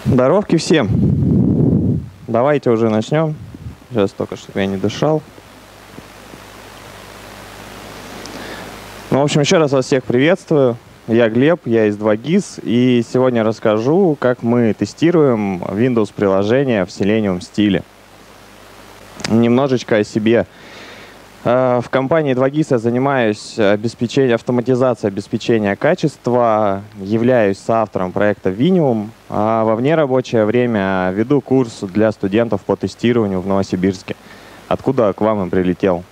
Здоровки всем! Давайте уже начнем. Сейчас только, чтобы я не дышал. Ну, в общем, еще раз вас всех приветствую. Я Глеб, я из 2GIS, и сегодня расскажу, как мы тестируем Windows-приложение в Selenium стиле. Немножечко о себе. В компании 2GIS я занимаюсь автоматизацией обеспечения качества, являюсь соавтором проекта Vinium, а во внерабочее время веду курс для студентов по тестированию в Новосибирске, откуда к вам и прилетел.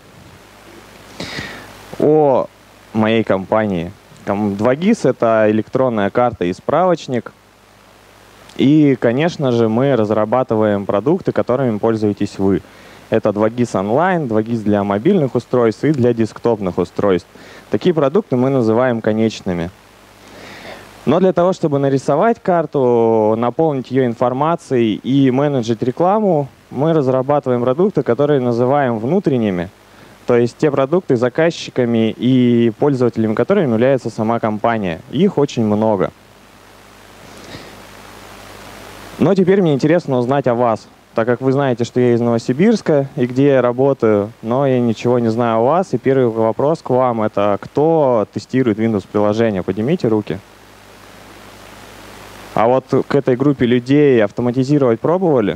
О моей компании. 2GIS — это электронная карта и справочник. И, конечно же, мы разрабатываем продукты, которыми пользуетесь вы. Это 2GIS Online, 2GIS для мобильных устройств и для десктопных устройств. Такие продукты мы называем конечными. Но для того, чтобы нарисовать карту, наполнить ее информацией и менеджить рекламу, мы разрабатываем продукты, которые называем внутренними. То есть те продукты, заказчиками и пользователями которыми является сама компания. Их очень много. Но теперь мне интересно узнать о вас. Так как вы знаете, что я из Новосибирска и где я работаю, но я ничего не знаю о вас. И первый вопрос к вам — это кто тестирует Windows-приложение? Поднимите руки. А вот к этой группе людей автоматизировать пробовали?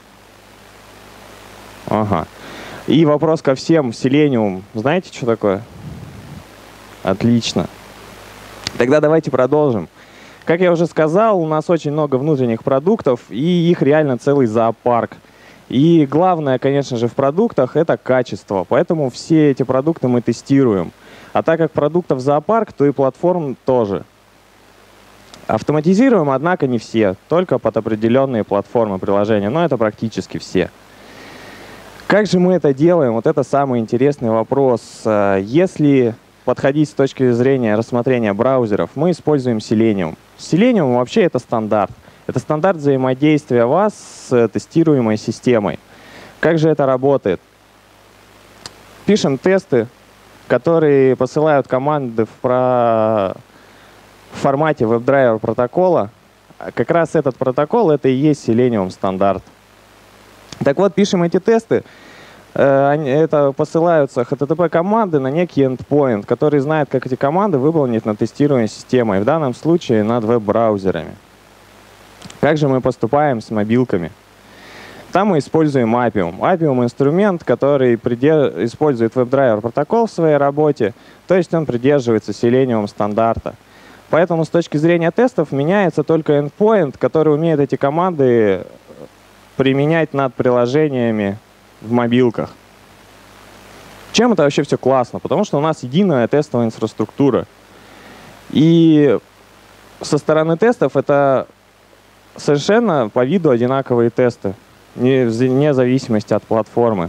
Ага. И вопрос ко всем. Selenium. Знаете, что такое? Отлично. Тогда давайте продолжим. Как я уже сказал, у нас очень много внутренних продуктов, и их реально целый зоопарк. И главное, конечно же, в продуктах — это качество. Поэтому все эти продукты мы тестируем. А так как продуктов зоопарк, то и платформ тоже. Автоматизируем, однако, не все, только под определенные платформы приложения, но это практически все. Как же мы это делаем? Вот это самый интересный вопрос. Если подходить с точки зрения рассмотрения браузеров, мы используем Selenium. Selenium вообще это стандарт. Это стандарт взаимодействия вас с тестируемой системой. Как же это работает? Пишем тесты, которые посылают команды в формате WebDriver протокола. Как раз этот протокол — это и есть Selenium стандарт. Так вот, пишем эти тесты. Это посылаются HTTP-команды на некий endpoint, который знает, как эти команды выполнить над тестируемой системой, в данном случае над веб-браузерами. Как же мы поступаем с мобилками? Там мы используем Appium. Appium — инструмент, который использует WebDriver протокол в своей работе, то есть он придерживается Selenium стандарта. Поэтому с точки зрения тестов меняется только endpoint, который умеет эти команды применять над приложениями в мобилках. Чем это вообще все классно? Потому что у нас единая тестовая инфраструктура. И со стороны тестов это совершенно по виду одинаковые тесты, вне зависимости от платформы.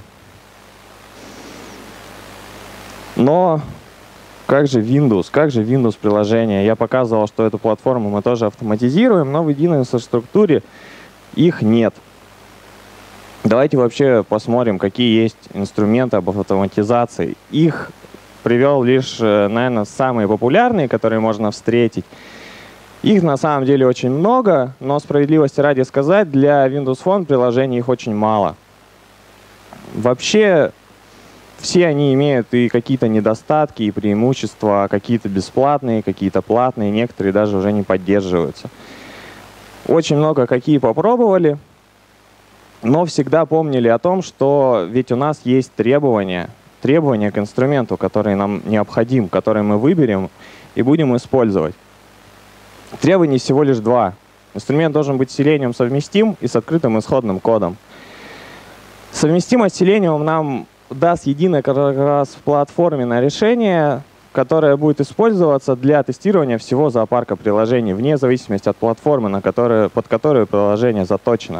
Но как же Windows? Как же Windows-приложение? Я показывал, что эту платформу мы тоже автоматизируем, но в единой инфраструктуре их нет. Давайте вообще посмотрим, какие есть инструменты об автоматизации. Их привел лишь, наверное, самые популярные, которые можно встретить. Их на самом деле очень много, но справедливости ради сказать, для Windows Phone приложений их очень мало. Вообще, все они имеют и какие-то недостатки, и преимущества, какие-то бесплатные, какие-то платные, некоторые даже уже не поддерживаются. Очень много какие попробовали. Но всегда помнили о том, что ведь у нас есть требования к инструменту, который нам необходим, который мы выберем и будем использовать. Требований всего лишь два. Инструмент должен быть с Selenium совместим и с открытым исходным кодом. Совместимость с Selenium нам даст единое как раз платформенное решение, которое будет использоваться для тестирования всего зоопарка приложений, вне зависимости от платформы, под которую приложение заточено.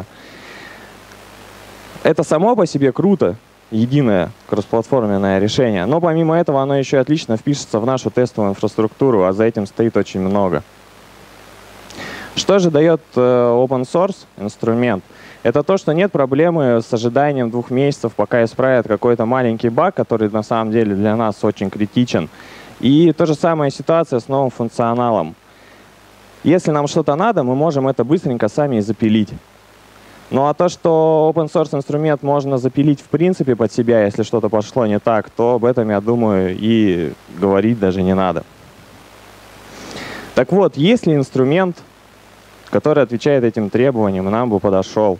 Это само по себе круто, единое кроссплатформенное решение, но помимо этого оно еще отлично впишется в нашу тестовую инфраструктуру, а за этим стоит очень много. Что же дает open source инструмент? Это то, что нет проблемы с ожиданием 2 месяцев, пока исправят какой-то маленький баг, который на самом деле для нас очень критичен. И та же самая ситуация с новым функционалом. Если нам что-то надо, мы можем это быстренько сами и запилить. Ну а то, что open source инструмент можно запилить в принципе под себя, если что-то пошло не так, то об этом, я думаю, и говорить даже не надо. Так вот, есть ли инструмент, который отвечает этим требованиям, и нам бы подошел?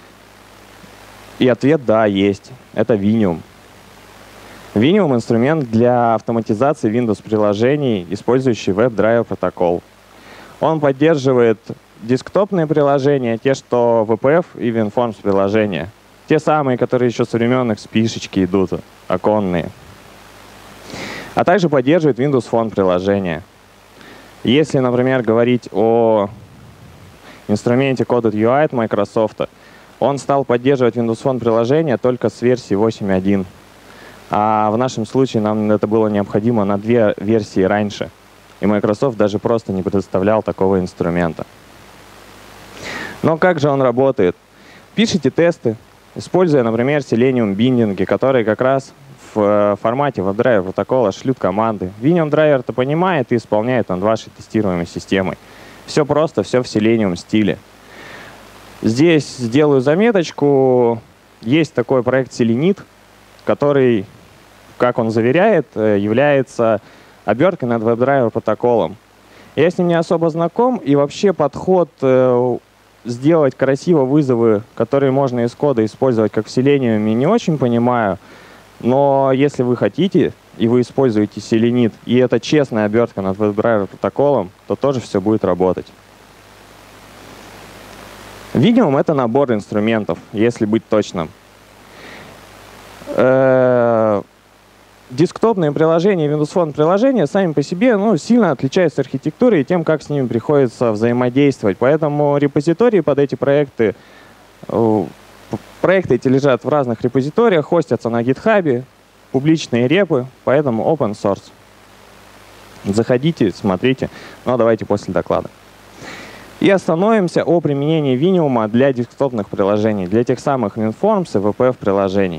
И ответ — да, есть. Это Vinium. Vinium — инструмент для автоматизации Windows-приложений, использующий WebDriver протокол. Он поддерживает десктопные приложения, те, что WPF и WinForms приложения. Те самые, которые еще со времен XP-шечки идут, оконные. А также поддерживает Windows Phone приложения. Если, например, говорить о инструменте Coded UI от Microsoft, он стал поддерживать Windows Phone приложения только с версии 8.1. А в нашем случае нам это было необходимо на 2 версии раньше. И Microsoft даже просто не предоставлял такого инструмента. Но как же он работает? Пишите тесты, используя, например, Selenium биндинги, которые как раз в формате WebDriver протокола шлют команды. Vinium драйвер это понимает и исполняет над вашей тестируемой системой. Все просто, все в Selenium стиле. Здесь сделаю заметочку. Есть такой проект Selenit, который, как он заверяет, является оберткой над WebDriver протоколом. Я с ним не особо знаком, и вообще подход сделать красиво вызовы, которые можно из кода использовать как в Selenium, не очень понимаю. Но если вы хотите, и вы используете Selenit, и это честная обертка над WebDriver протоколом, то тоже все будет работать. Vinium — это набор инструментов, если быть точным. Десктопные приложения и Windows Phone приложения сами по себе сильно отличаются архитектурой и тем, как с ними приходится взаимодействовать. Поэтому репозитории под эти проекты эти лежат в разных репозиториях, хостятся на GitHub, публичные репы, поэтому open source. Заходите, смотрите, но давайте после доклада. И остановимся о применении Vinium для десктопных приложений, для тех самых WinForms и WPF приложений.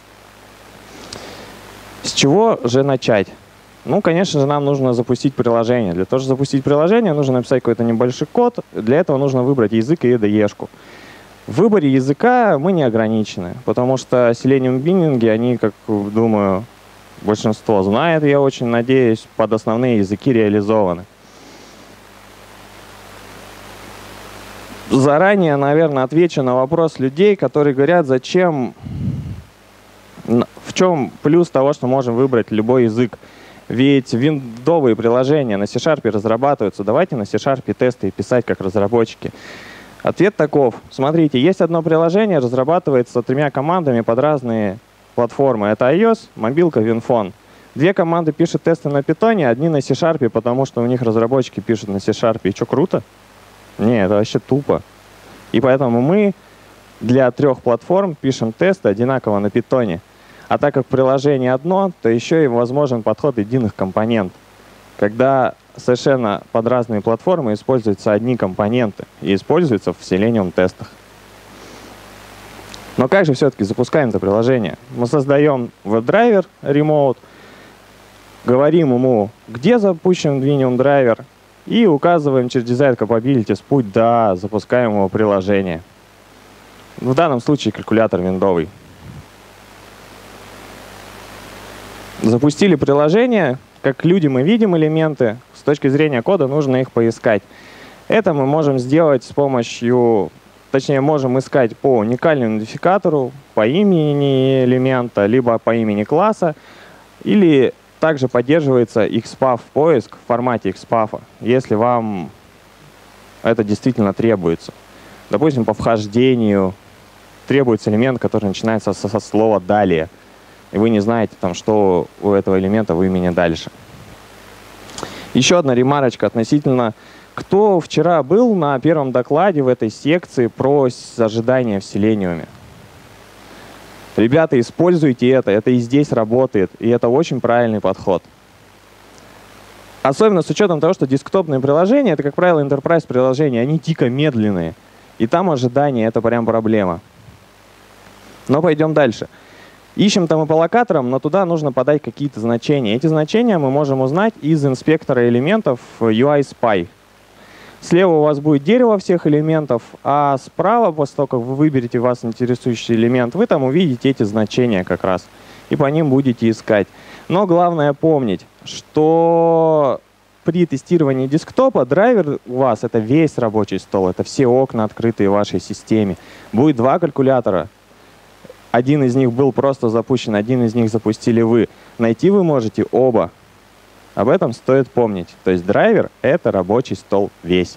С чего же начать? Конечно же, нам нужно запустить приложение. Для того, чтобы запустить приложение, нужно написать какой-то небольшой код. Для этого нужно выбрать язык и IDE-шку. В выборе языка мы не ограничены, потому что Selenium биндинги, они, как думаю, большинство знает, я очень надеюсь, под основные языки реализованы. Заранее, наверное, отвечу на вопрос людей, которые говорят, зачем... В чем плюс того, что можем выбрать любой язык? Ведь виндовые приложения на C# разрабатываются. Давайте на C# тесты писать как разработчики. Ответ таков. Смотрите, есть одно приложение, разрабатывается 3 командами под разные платформы. Это iOS, мобилка, WinPhone. 2 команды пишут тесты на Python, одни на C#, потому что у них разработчики пишут на C#. И что, круто? Не, это вообще тупо. И поэтому мы для 3 платформ пишем тесты одинаково на Python. А так как приложение одно, то еще и возможен подход единых компонентов, когда совершенно под разные платформы используются одни компоненты и используются в Selenium тестах. Но как же все-таки запускаем это приложение? Мы создаем WebDriver Remote, говорим ему, где запущен Vinium драйвер, и указываем через Desired Capabilities путь до запускаемого приложения. В данном случае калькулятор виндовый. Запустили приложение. Как люди мы видим элементы. С точки зрения кода нужно их поискать. Это мы можем сделать с помощью... Точнее, можем искать по уникальному идентификатору, по имени элемента, либо по имени класса. Или также поддерживается XPath поиск в формате XPath, если вам это действительно требуется. Допустим, по вхождению требуется элемент, который начинается со слова «далее». И вы не знаете, что у этого элемента в имени дальше. Еще одна ремарочка относительно, кто вчера был на первом докладе в этой секции про ожидания в Selenium. Ребята, используйте это и здесь работает, и это очень правильный подход. Особенно с учетом того, что десктопные приложения, это, как правило, enterprise приложения, они дико медленные. И там ожидания — это прям проблема. Но пойдем дальше. Ищем там и по локаторам, но туда нужно подать какие-то значения. Эти значения мы можем узнать из инспектора элементов UI Spy. Слева у вас будет дерево всех элементов, а справа, после того, как вы выберете вас интересующий элемент, вы там увидите эти значения как раз. И по ним будете искать. Но главное помнить, что при тестировании десктопа драйвер у вас — это весь рабочий стол, это все окна, открытые в вашей системе. Будет два калькулятора. Один из них был просто запущен, один из них запустили вы. Найти вы можете оба. Об этом стоит помнить. То есть драйвер — это рабочий стол весь.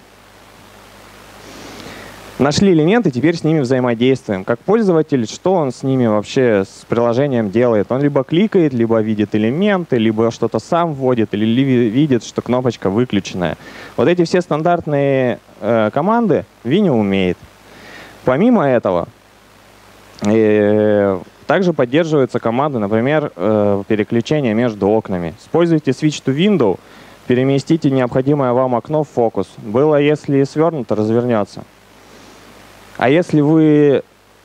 Нашли элементы, теперь с ними взаимодействуем. Как пользователь, что он с ними вообще, с приложением делает? Он либо кликает, либо видит элементы, либо что-то сам вводит, или видит, что кнопочка выключенная. Вот эти все стандартные команды Vine умеет. Помимо этого, также поддерживаются команды, например, переключение между окнами. Используйте Switch to Window, переместите необходимое вам окно в фокус. Было, если свернуто, развернется. А если вы,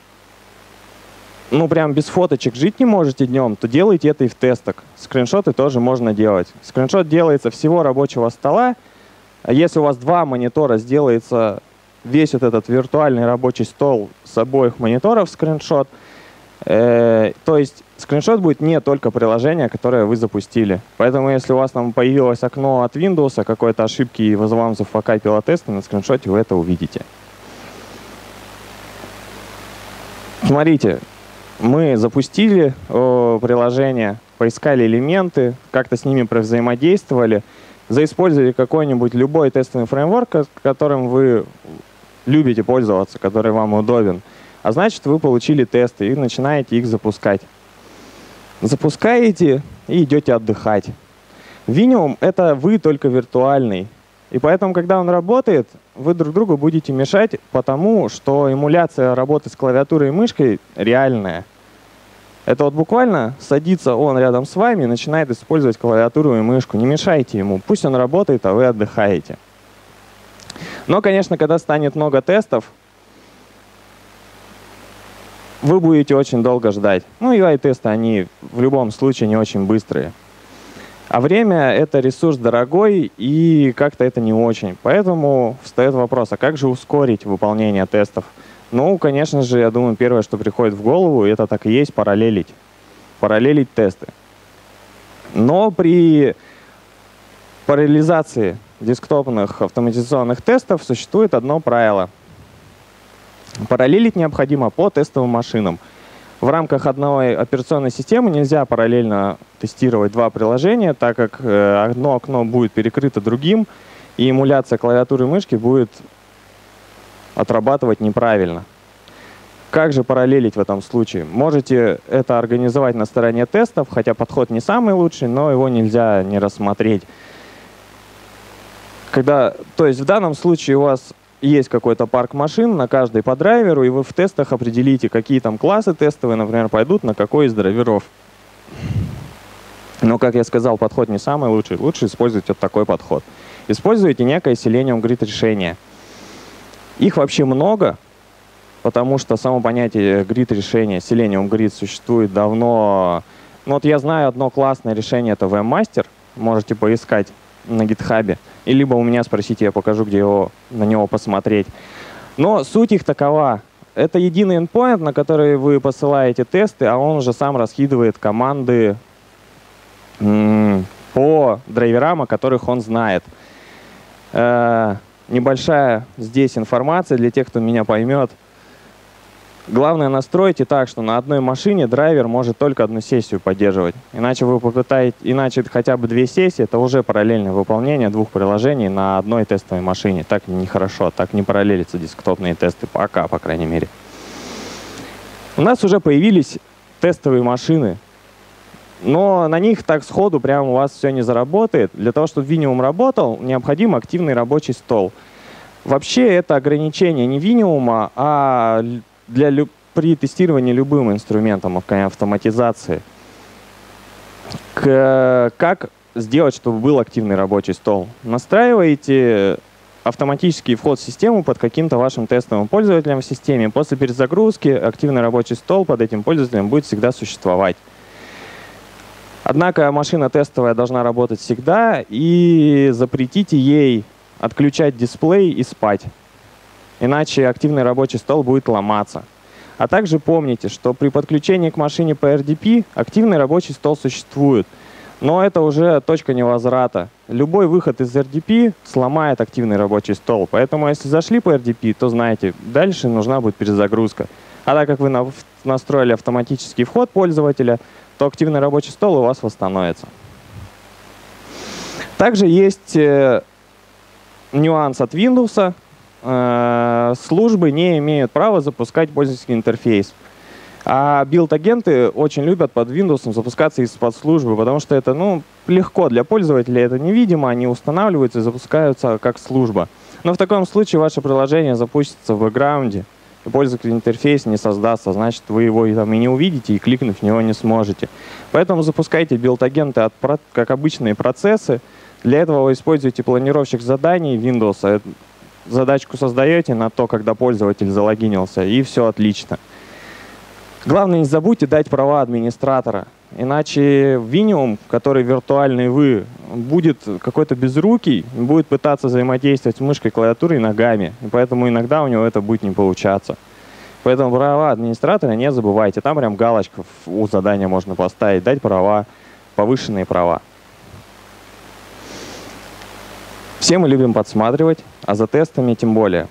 прям без фоточек жить не можете днем, то делайте это и в тестах. Скриншоты тоже можно делать. Скриншот делается всего рабочего стола. А если у вас два монитора, сделается весь вот этот виртуальный рабочий стол с обоих мониторов скриншот. То есть скриншот будет не только приложение, которое вы запустили. Поэтому если у вас там появилось окно от Windows, какой-то ошибки и вам зафакапило тесты, на скриншоте вы это увидите. Смотрите, мы запустили приложение, поискали элементы, как-то с ними взаимодействовали, заиспользовали какой-нибудь любой тестовый фреймворк, которым вы любите пользоваться, который вам удобен. А значит, вы получили тесты и начинаете их запускать. Запускаете и идете отдыхать. Vinium — это вы только виртуальный. И поэтому, когда он работает, вы друг другу будете мешать, потому что эмуляция работы с клавиатурой и мышкой реальная. Это вот буквально садится он рядом с вами и начинает использовать клавиатуру и мышку. Не мешайте ему, пусть он работает, а вы отдыхаете. Но, конечно, когда станет много тестов, вы будете очень долго ждать. UI-тесты, они в любом случае не очень быстрые. А время — это ресурс дорогой, и как-то это не очень. Поэтому встает вопрос, а как же ускорить выполнение тестов? Конечно же, я думаю, первое, что приходит в голову, это так и есть — параллелить. Параллелить тесты. Но при параллелизации десктопных автоматизационных тестов существует одно правило. Параллелить необходимо по тестовым машинам. В рамках одной операционной системы нельзя параллельно тестировать два приложения, так как одно окно будет перекрыто другим, и эмуляция клавиатуры и мышки будет отрабатывать неправильно. Как же параллелить в этом случае? Можете это организовать на стороне тестов, хотя подход не самый лучший, но его нельзя не рассмотреть. То есть в данном случае у вас есть какой-то парк машин на каждой по драйверу, и вы в тестах определите, какие там классы тестовые, например, пойдут на какой из драйверов. Но, как я сказал, подход не самый лучший. Лучше использовать вот такой подход. Используйте некое Selenium Grid решение. Их вообще много, потому что само понятие Grid решения, Selenium Grid, существует давно. Я знаю одно классное решение, это VMmaster. Можете поискать на GitHub. И либо у меня спросите, я покажу, где на него посмотреть. Но суть их такова. Это единый endpoint, на который вы посылаете тесты, а он уже сам раскидывает команды по драйверам, о которых он знает. Небольшая здесь информация для тех, кто меня поймет. Главное, настройте так, что на одной машине драйвер может только одну сессию поддерживать. Иначе хотя бы две сессии — это уже параллельное выполнение двух приложений на одной тестовой машине. Так нехорошо, так не параллелятся десктопные тесты, пока, по крайней мере. У нас уже появились тестовые машины, но на них так сходу прямо у вас все не заработает. Для того, чтобы Vinium работал, необходим активный рабочий стол. Вообще это ограничение не Vinium, а при тестировании любым инструментом автоматизации. Как сделать, чтобы был активный рабочий стол? Настраиваете автоматический вход в систему под каким-то вашим тестовым пользователем в системе. После перезагрузки активный рабочий стол под этим пользователем будет всегда существовать. Однако машина тестовая должна работать всегда, и запретите ей отключать дисплей и спать. Иначе активный рабочий стол будет ломаться. А также помните, что при подключении к машине по RDP активный рабочий стол существует. Но это уже точка невозврата. Любой выход из RDP сломает активный рабочий стол. Поэтому если зашли по RDP, то знаете, дальше нужна будет перезагрузка. А так как вы настроили автоматический вход пользователя, то активный рабочий стол у вас восстановится. Также есть нюанс от Windows. Службы не имеют права запускать пользовательский интерфейс. А билд-агенты очень любят под Windows запускаться из-под службы, потому что это легко для пользователя, это невидимо, они устанавливаются и запускаются как служба. Но в таком случае ваше приложение запустится в бэкграунде, и пользовательский интерфейс не создастся, значит, вы его там и не увидите, и кликнуть в него не сможете. Поэтому запускайте билд-агенты как обычные процессы. Для этого вы используете планировщик заданий Windows. Задачку создаете на то, когда пользователь залогинился, и все отлично. Главное, не забудьте дать права администратора. Иначе Vinium, который виртуальный вы, будет какой-то безрукий, будет пытаться взаимодействовать с мышкой, клавиатурой и ногами. И поэтому иногда у него это будет не получаться. Поэтому права администратора не забывайте. Там прям галочку у задания можно поставить, дать права, повышенные права. Все мы любим подсматривать, а за тестами тем более.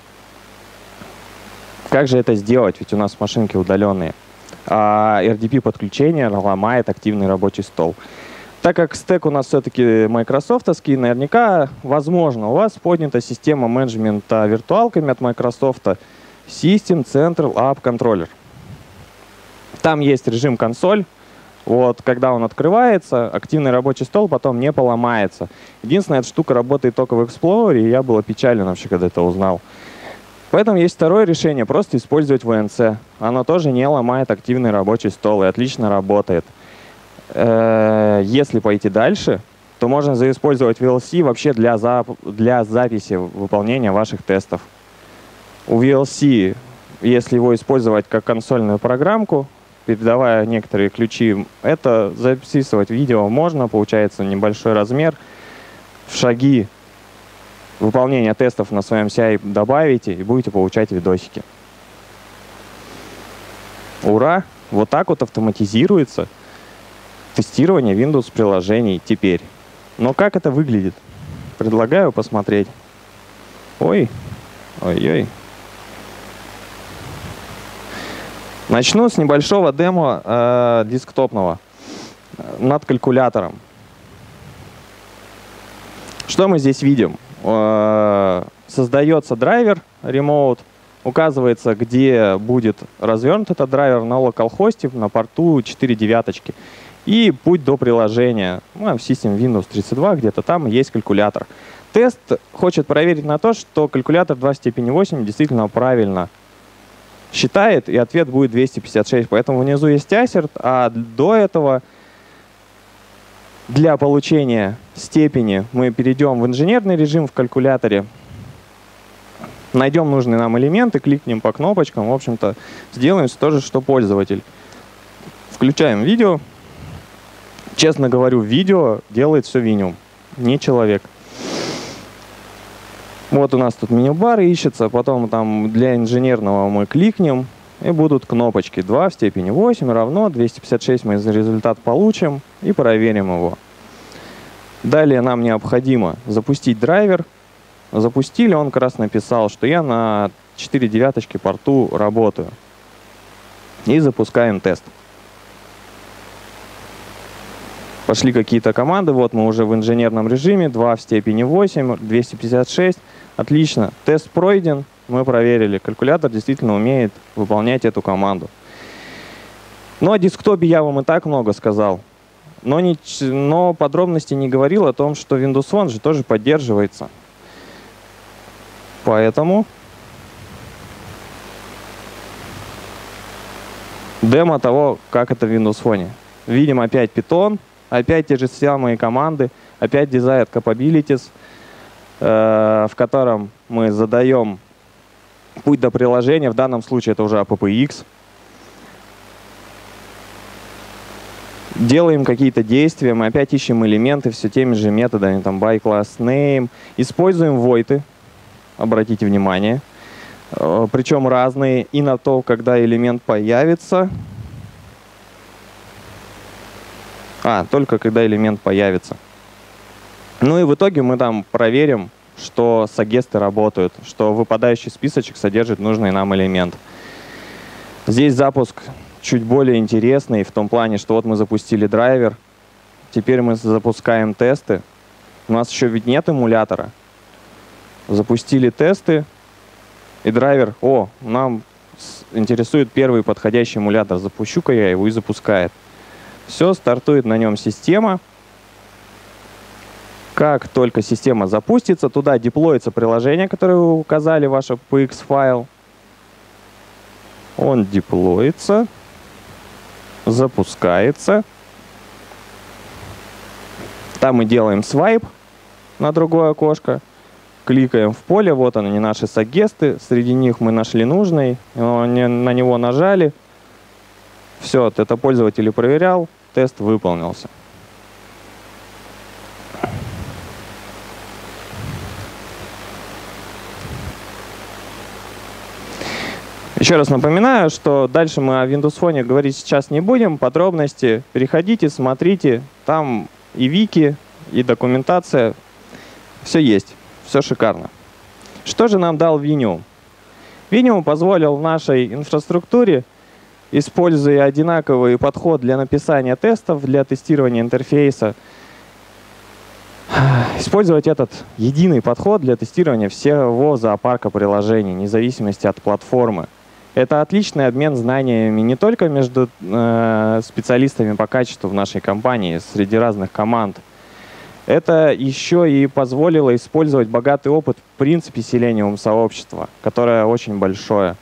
Как же это сделать? Ведь у нас машинки удаленные. А RDP-подключение ломает активный рабочий стол. Так как стек у нас все-таки майкрософтовский, наверняка, возможно, у вас поднята система менеджмента виртуалками от Microsoft System Central App Controller. Там есть режим консоль. Вот, когда он открывается, активный рабочий стол потом не поломается. Единственное, эта штука работает только в Explorer, и я был опечален вообще, когда это узнал. Поэтому есть второе решение, просто использовать VNC. Оно тоже не ломает активный рабочий стол и отлично работает. Если пойти дальше, то можно заиспользовать VLC вообще для записи выполнения ваших тестов. У VLC, если его использовать как консольную программку, передавая некоторые ключи, это записывать видео можно, получается небольшой размер, в шаги выполнения тестов на своем CI добавите и будете получать видосики. Ура! Вот так вот автоматизируется тестирование Windows приложений теперь. Но как это выглядит? Предлагаю посмотреть. Ой-ой. Начну с небольшого демо десктопного над калькулятором. Что мы здесь видим? Создается драйвер Remote, указывается, где будет развернут этот драйвер на localhost на порту 4 девяточки. И путь до приложения. В System Windows 32 где-то там есть калькулятор. Тест хочет проверить на то, что калькулятор 2 в степени 8 действительно правильно считает, и ответ будет 256. Поэтому внизу есть assert, а до этого для получения степени мы перейдем в инженерный режим в калькуляторе, найдем нужные нам элементы, кликнем по кнопочкам, в общем-то, сделаем то же, что пользователь. Включаем видео. Честно говорю, видео делает все Vinium, не человек. Вот у нас тут меню-бар ищется, потом там для инженерного мы кликнем, и будут кнопочки 2 в степени 8 равно 256, мы результат получим и проверим его. Далее нам необходимо запустить драйвер. Запустили, он как раз написал, что я на 4 девяточки порту работаю. И запускаем тест. Пошли какие-то команды, вот мы уже в инженерном режиме, 2 в степени 8, 256. Отлично, тест пройден, мы проверили. Калькулятор действительно умеет выполнять эту команду. Но о десктопе я вам и так много сказал. Но подробностей не говорил о том, что Windows Phone же тоже поддерживается. Поэтому демо того, как это в Windows Phone. Видим опять Python, опять те же самые команды, опять Desired Capabilities, в котором мы задаем путь до приложения. В данном случае это уже AppX. делаем какие-то действия, мы опять ищем элементы все теми же методами, там by class name, используем void, обратите внимание, причем разные, и на то, когда элемент появится, только когда элемент появится. Ну и в итоге мы там проверим, что сагесты работают, что выпадающий списочек содержит нужный нам элемент. Здесь запуск чуть более интересный в том плане, что вот мы запустили драйвер, теперь мы запускаем тесты. У нас еще ведь нет эмулятора. Запустили тесты, и драйвер, нам интересует первый подходящий эмулятор. Запущу-ка я его, и запускает. Все, стартует на нем система. Как только система запустится, туда деплоится приложение, которое вы указали, ваш PX-файл. Он деплоится, запускается. Там мы делаем свайп на другое окошко. Кликаем в поле, вот они, наши сагесты. Среди них мы нашли нужный, на него нажали. Все, это пользователь проверял, тест выполнился. Еще раз напоминаю, что дальше мы о Windows Phone говорить сейчас не будем. Подробности переходите, смотрите. Там и вики, и документация. Все есть, все шикарно. Что же нам дал Vinium? Vinium позволил нашей инфраструктуре, используя одинаковый подход для написания тестов, для тестирования интерфейса, использовать этот единый подход для тестирования всего зоопарка приложений, вне зависимости от платформы. Это отличный обмен знаниями не только между специалистами по качеству в нашей компании, среди разных команд. Это еще и позволило использовать богатый опыт в принципе Selenium сообщества, которое очень большое.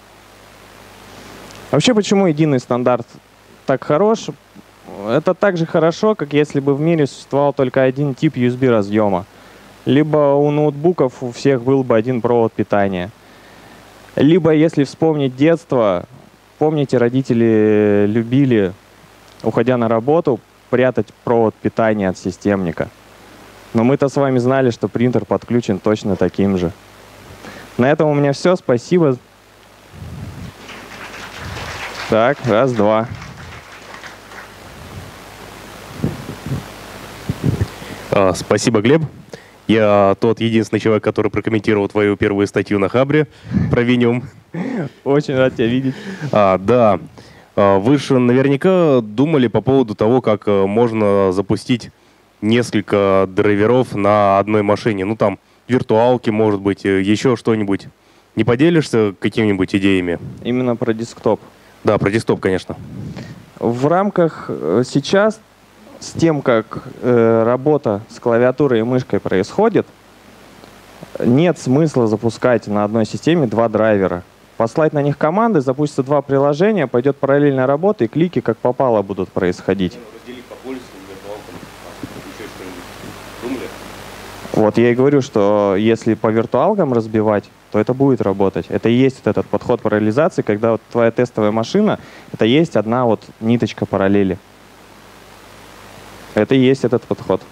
Вообще, почему единый стандарт так хорош? Это так же хорошо, как если бы в мире существовал только один тип USB разъема. Либо у ноутбуков у всех был бы один провод питания. Либо, если вспомнить детство, помните, родители любили, уходя на работу, прятать провод питания от системника. Но мы-то с вами знали, что принтер подключен точно таким же. На этом у меня все. Спасибо. Так, раз, два. Спасибо, Глеб. Я тот единственный человек, который прокомментировал твою первую статью на Хабре про Vinium. Очень рад тебя видеть. Да. Вы же наверняка думали по поводу того, как можно запустить несколько драйверов на одной машине. Ну, там, виртуалки, может быть, еще что-нибудь. Не поделишься какими-нибудь идеями? Именно про десктоп. Да, про десктоп, конечно. В рамках сейчас, с тем, как работа с клавиатурой и мышкой происходит, нет смысла запускать на одной системе два драйвера. Послать на них команды, запустится два приложения, пойдет параллельная работа, и клики как попало будут происходить. Вот я и говорю, что если по виртуалкам разбивать, то это будет работать. Это и есть вот этот подход параллелизации, когда вот твоя тестовая машина, это есть одна вот ниточка параллели. Это и есть этот подход.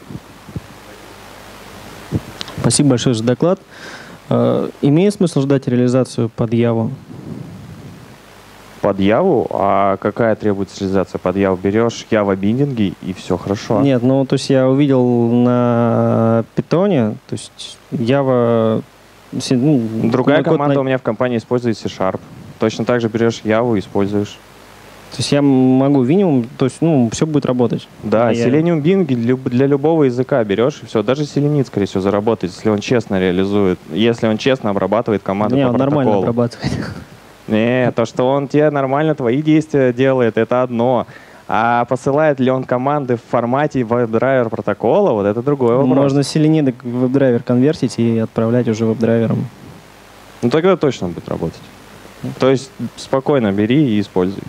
Спасибо большое за доклад. Имеет смысл ждать реализацию под Яву? Под Яву? А какая требуется реализация под Яву? Берешь Java биндинги и все хорошо. Нет, ну то есть я увидел на Питоне, то есть Java... Другая команда у меня в компании использует C#. Точно так же берешь Яву и используешь. То есть я могу Vinium, то есть все будет работать. Да, Selenium Bing для любого языка берешь, и все. Даже Selenit, скорее всего, заработает, если он честно реализует, если он честно обрабатывает команды по протоколу. Нормально обрабатывает. Не, то, что он тебе нормально твои действия делает, это одно. А посылает ли он команды в формате веб-драйвер протокола, вот это другой вопрос. Можно Selenium в веб-драйвер конвертить и отправлять уже веб-драйвером. Ну тогда точно будет работать. То есть спокойно бери и используй.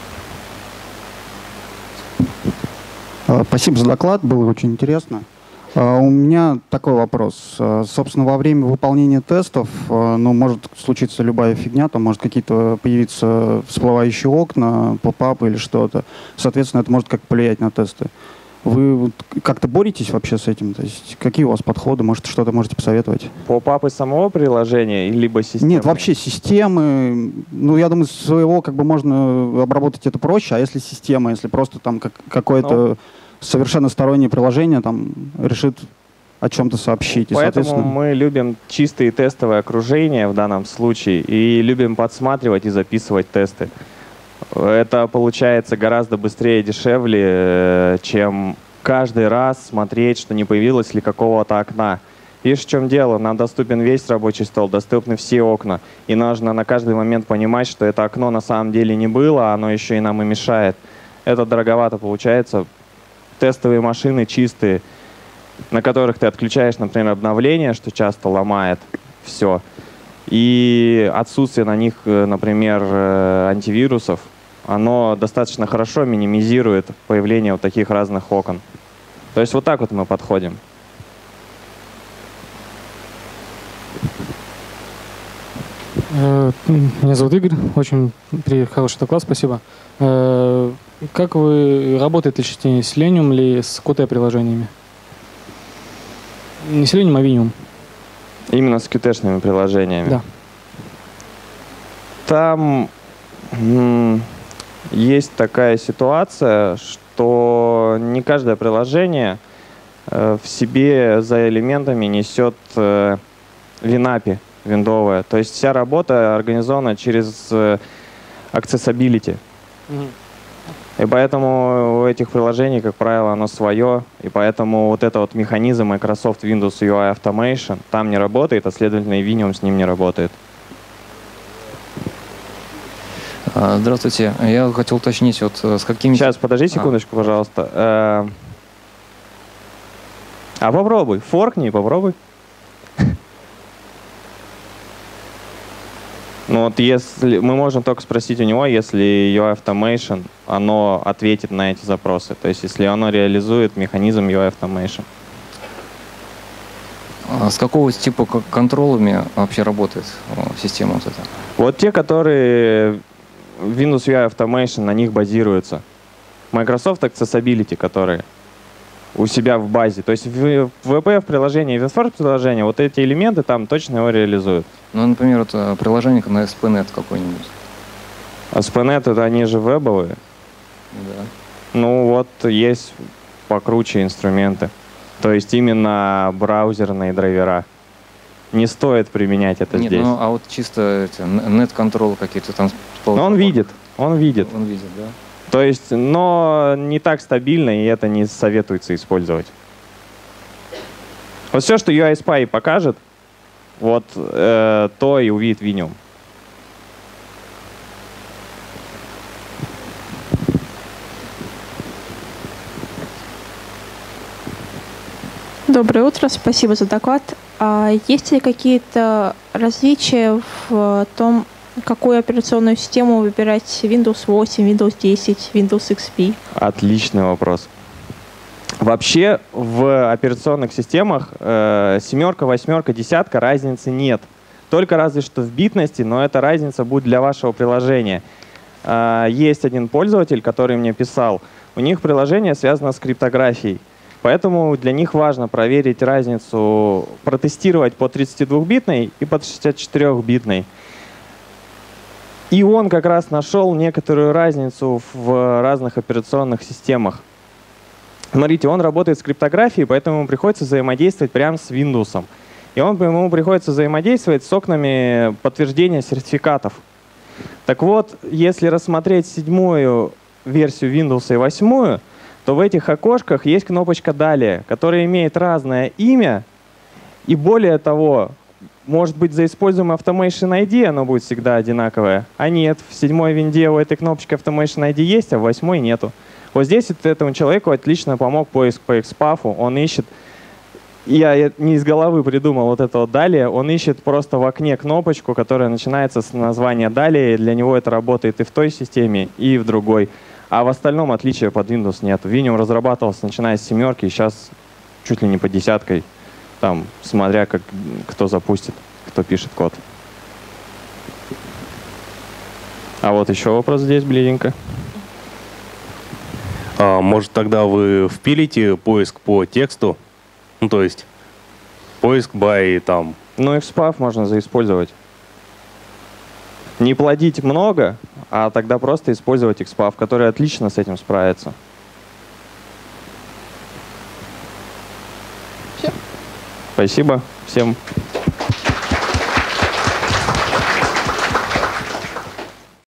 Спасибо за доклад, было очень интересно. У меня такой вопрос. Собственно, во время выполнения тестов, ну, может случиться любая фигня, там может какие-то появиться всплывающие окна, поп-ап или что-то. Соответственно, это может как-то повлиять на тесты. Вы как-то боретесь вообще с этим? То есть какие у вас подходы? Может, что-то можете посоветовать? Поп-апы самого приложения, либо системы? Нет, вообще системы. Ну, я думаю, своего как бы можно обработать это проще, а если система, если просто там какое-то совершенно стороннее приложение там решит о чем-то сообщить. Поэтому мы любим чистые тестовые окружения в данном случае и любим подсматривать и записывать тесты. Это получается гораздо быстрее и дешевле, чем каждый раз смотреть, что не появилось ли какого-то окна. Видишь, в чем дело? Нам доступен весь рабочий стол, доступны все окна. И нужно на каждый момент понимать, что это окно на самом деле не было, а оно еще и нам и мешает. Это дороговато получается. Тестовые машины чистые, на которых ты отключаешь, например, обновление, что часто ломает все. И отсутствие на них, например, антивирусов, оно достаточно хорошо минимизирует появление вот таких разных окон. То есть вот так вот мы подходим. Меня зовут Игорь, очень хороший доклад, спасибо. Как вы работаете с Selenium или с Qt-приложениями? Не Selenium, а Vimium. Именно с Qt-шными приложениями? Да. Там есть такая ситуация, что не каждое приложение в себе за элементами несет WinAPI виндовое. То есть вся работа организована через accessibility. И поэтому у этих приложений, как правило, оно свое. И поэтому вот это вот механизм Microsoft Windows UI Automation там не работает, а следовательно и Vimium с ним не работает. Здравствуйте. Я хотел уточнить, вот с какими... Сейчас, подожди секундочку, пожалуйста. Попробуй. Форкни, попробуй. Ну вот если мы можем только спросить у него, если UI Automation, оно ответит на эти запросы. То есть если оно реализует механизм UI Automation. С какого типа контролами вообще работает система вот эта? Вот те, которые Windows UI Automation, на них базируются. Microsoft Accessibility, которые у себя в базе. То есть в WP приложении и WinForce приложении вот эти элементы там точно его реализуют. Ну, например, это приложение на ASP.NET какой-нибудь. ASP.NET это они же вебовые. Да. Ну вот есть покруче инструменты. То есть именно браузерные драйвера. Не стоит применять это здесь. Ну, а вот чисто net-контрол какие-то там... Но он видит. Он видит, да? То есть, но не так стабильно, и это не советуется использовать. Вот все, что UiSpy покажет, вот то и увидит Vimium. Доброе утро, спасибо за доклад. Есть ли какие-то различия в том, какую операционную систему выбирать: Windows 8, Windows 10, Windows XP? Отличный вопрос. Вообще в операционных системах семерка, восьмерка, десятка разницы нет. Только разве что в битности, но эта разница будет для вашего приложения. Есть один пользователь, который мне писал, у них приложение связано с криптографией. Поэтому для них важно проверить разницу, протестировать по 32-битной и по 64-битной. И он как раз нашел некоторую разницу в разных операционных системах. Смотрите, он работает с криптографией, поэтому ему приходится взаимодействовать прямо с Windows. И ему приходится взаимодействовать с окнами подтверждения сертификатов. Так вот, если рассмотреть 7-ю версию Windows и 8-ю, то в этих окошках есть кнопочка «Далее», которая имеет разное имя, и более того, может быть, за используемый Automation ID оно будет всегда одинаковое, а нет, в 7-й винде у этой кнопочки Automation ID есть, а в 8-й нету. Вот здесь этому человеку отлично помог поиск по XPath, он ищет, я не из головы придумал вот это вот «Далее», он ищет просто в окне кнопочку, которая начинается с названия «Далее», и для него это работает и в той системе, и в другой. А в остальном отличия под Windows нет. Vimium разрабатывался начиная с 7-ки, и сейчас чуть ли не по десяткой, там, смотря кто запустит, кто пишет код. А вот еще вопрос здесь, бледненько. Может, тогда вы впилите поиск по тексту? Ну, то есть поиск by там. Ну, XPath можно заиспользовать. Не плодить много, а тогда просто использовать XPath, который отлично с этим справится. Все. Спасибо всем.